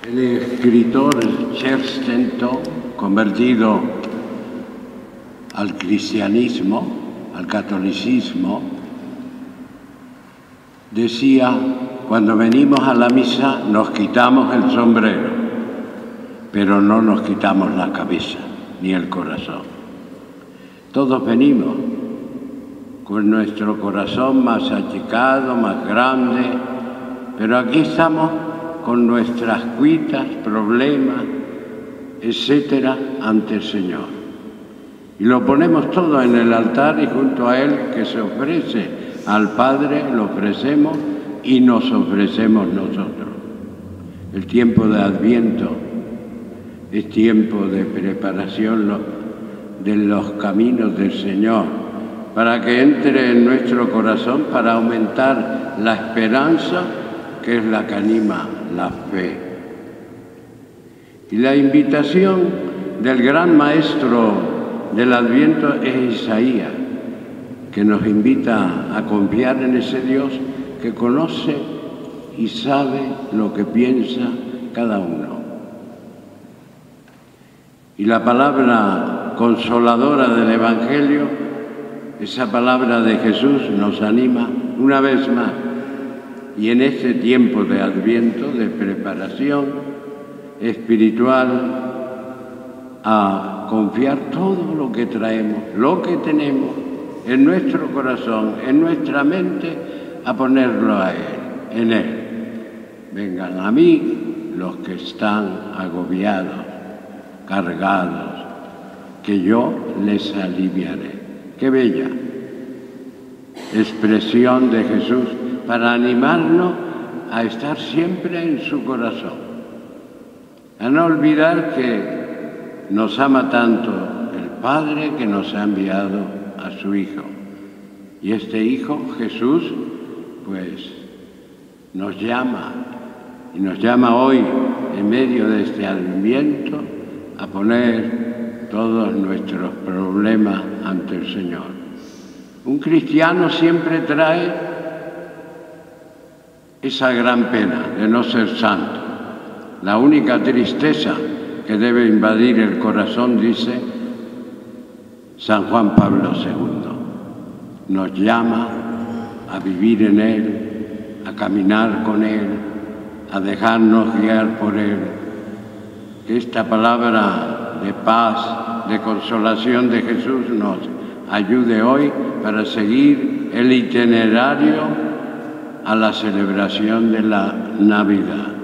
El escritor Chesterton, convertido al cristianismo, al catolicismo, decía: cuando venimos a la misa nos quitamos el sombrero, pero no nos quitamos la cabeza ni el corazón. Todos venimos con nuestro corazón más achicado, más grande, pero aquí estamos con nuestras cuitas, problemas, etcétera, ante el Señor. Y lo ponemos todo en el altar y junto a Él, que se ofrece al Padre, lo ofrecemos y nos ofrecemos nosotros. El tiempo de Adviento es tiempo de preparación de los caminos del Señor, para que entre en nuestro corazón, para aumentar la esperanza, que es la que anima la fe. Y la invitación del gran maestro del Adviento es Isaías, que nos invita a confiar en ese Dios que conoce y sabe lo que piensa cada uno. Y la palabra consoladora del Evangelio, esa palabra de Jesús, nos anima una vez más. Y en este tiempo de Adviento, de preparación espiritual, a confiar todo lo que traemos, lo que tenemos en nuestro corazón, en nuestra mente, a ponerlo a Él, en Él. Vengan a mí los que están agobiados, cargados, que yo les aliviaré. ¡Qué bella expresión de Jesús para animarnos a estar siempre en su corazón! A no olvidar que nos ama tanto el Padre que nos ha enviado a su Hijo. Y este Hijo, Jesús, pues nos llama, y nos llama hoy, en medio de este Adviento, a poner todos nuestros problemas ante el Señor. Un cristiano siempre trae esa gran pena de no ser santo. La única tristeza que debe invadir el corazón, dice San Juan Pablo II. Nos llama a vivir en Él, a caminar con Él, a dejarnos guiar por Él. Que esta palabra de paz, de consolación de Jesús nos ayude hoy para seguir el itinerario a la celebración de la Navidad.